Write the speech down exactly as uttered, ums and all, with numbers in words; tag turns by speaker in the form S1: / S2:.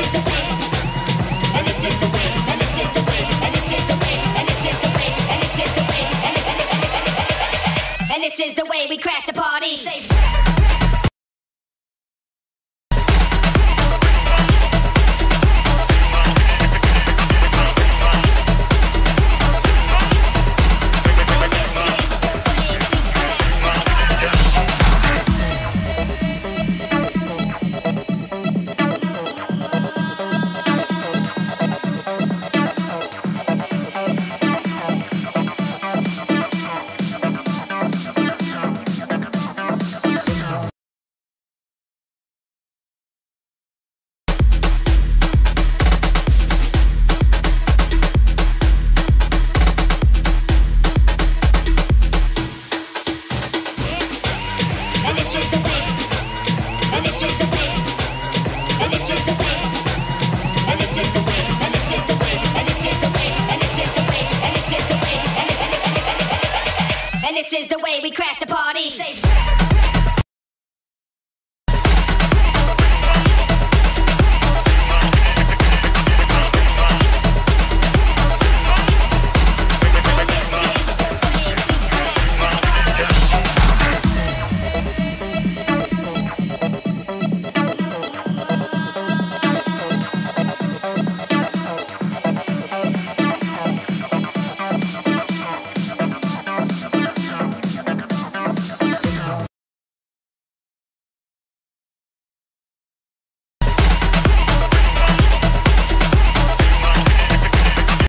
S1: is the way, and this is the way, and this is the way, and this is the way, and this is the way, and this is the way, and this and this and this and this and this and this and this is the way we crash the party. This is the way we crash the party.